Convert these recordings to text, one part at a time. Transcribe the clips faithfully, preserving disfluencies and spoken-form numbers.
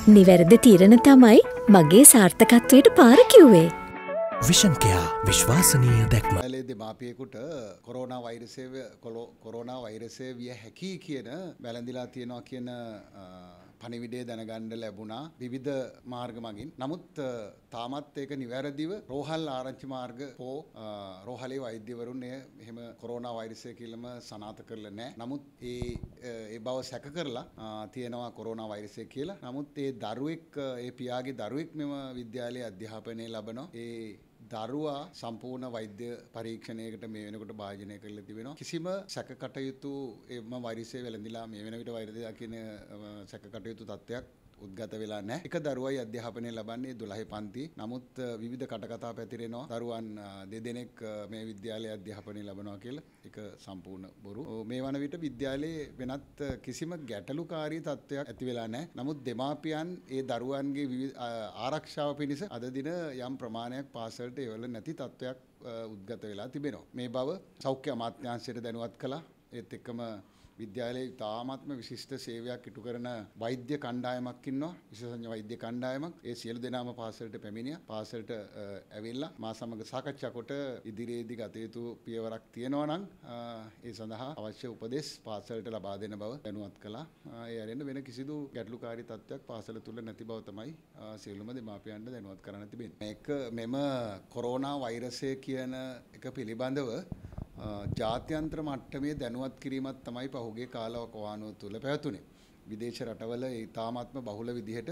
නිවැරදි තීරණ තමයි මගේ සාර්ථකත්වයට පාර කිව්වේ. විෂන් කෙයා විශ්වාසනීය දැක්ම. ඇලේ දෙමාපියෙකුට කොරෝනා වෛරසය කොරෝනා වෛරසය විය හැකි කියන වැළඳිලා තියෙනවා කියන පණිවිඩය දැනගන්න ලැබුණා විවිධ මාර්ග මගින්. නමුත් තාමත් ඒක නිවැරදිව රෝහල් ආරංචි මාර්ග හෝ රෝහලේ වෛද්‍යවරුන් එහෙම කොරෝනා වෛරසය කියලාම සනාථ කරලා නැහැ. නමුත් ඒ ඒ බව සැක කරලා තියෙනවා කොරෝනා වෛරසය කියලා. නමුත් ඒ දරුවෙක් ඒ පියාගේ දරුවෙක් මෙම විද්‍යාලයේ අධ්‍යාපනය ලබනවා. ඒ දරුවා සම්පූර්ණ වෛද්‍ය පරීක්ෂණයකට මේ වෙනකොට භාජනය කරලා තිබෙනවා. කිසිම සැක කටයුතු එම වෛරසය වැළඳිලා මේ වෙන විට වෛරසය කියන සැක කටයුතු තත්ත්වයක් උද්ගත වෙලා නැහැ. එක දරුවයි අධ්‍යාපනය ලබන්නේ දොළහ පන්ති. නමුත් විවිධ කටකතා පැතිරෙනවා. දරුවන් දෙදෙනෙක් මේ විද්‍යාලයේ අධ්‍යාපනය ලබනවා කියලා. ඒක සම්පූර්ණ බොරු. මේ වන විට විද්‍යාලයේ වෙනත් කිසිම ගැටලුකාරී තත්ත්වයක් ඇති වෙලා නැහැ. නමුත් දෙමාපියන් ඒ දරුවන්ගේ ආරක්ෂාව පිණිස අද දින යම් ප්‍රමාණයක් පාසලට එවල නැති තත්ත්වයක් උද්ගත වෙලා තිබෙනවා. මේ බව සෞඛ්‍ය අමාත්‍යාංශයට දැනුවත් කළා. ඒත් එක්කම විද්‍යාලයේ තාමත්ම විශිෂ්ට සේවයක් ඉටු කරන වෛද්‍ය කණ්ඩායමක් ඉන්නවා. විශේෂඥ වෛද්‍ය කණ්ඩායමක්. ඒ සියලු දෙනාම පාසලට පැමිණියා. පාසලට ඇවිල්ලා මා සමග සාකච්ඡා කොට ඉදිරියේදී ගත යුතු පියවරක් තියෙනවා නම් ඒ සඳහා අවශ්‍ය උපදෙස් පාසලට ලබා දෙන බව දැනුවත් කළා. ඒ ඇරෙන්න වෙන කිසිදු ගැටලුකාරී තත්ත්වයක් පාසල තුල නැති බව තමයි සියලුම දෙමාපියන්ට දැනුවත් කරන්න තිබෙන්නේ. මේක මෙම කොරෝනා වෛරසය කියන එක පිළිබඳව ජාත්‍යන්තර මට්ටමේ දැනුවත් කිරීමක් තමයි පහුගිය කාලවකවානුව තුළ පැවතුනේ. විදේශ රටවල ඒ තාමත්ම බහුල විදිහට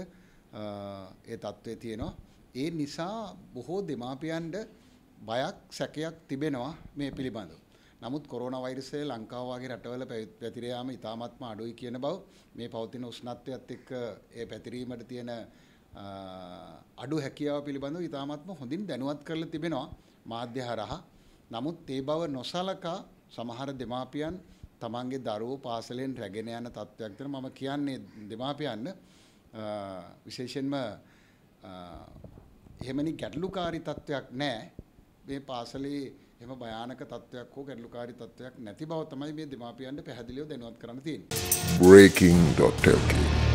ඒ තත්ත්වය තියෙනවා. ඒ නිසා බොහෝ දෙමාපියන්ට බයක් සැකයක් තිබෙනවා මේ පිළිබඳව. නමුත් කොරෝනා වෛරසය ලංකාව වගේ රටවල පැතිර යාම ඉතාමත්ම අඩුයි කියන බව මේ පවතින උෂ්ණත්වයත් එක්ක ඒ පැතිරීමට තියෙන අඩු හැකියාව පිළිබඳව ඉතාමත්ම හොඳින් දැනුවත් කරලා තිබෙනවා මාධ්‍ය හරහා. නමුත් ඒ බව නොසලකා සමහර දෙමාපියන් තමන්ගේ දරුවෝ පාසලෙන් රැගෙන යන තත්ත්වයක් තියෙනවා. මම කියන්නේ දෙමාපියන් විශේෂයෙන්ම එහෙමනි ගැටලුකාරී තත්ත්වයක් නැහැ. මේ පාසලේ එහෙම භයානක තත්ත්වයක් හෝ ගැටලුකාරී තත්ත්වයක් නැති බව තමයි මේ දෙමාපියන්ට පැහැදිලිව දැනුවත් කරන්න තියෙන්නේ. breaking dot l k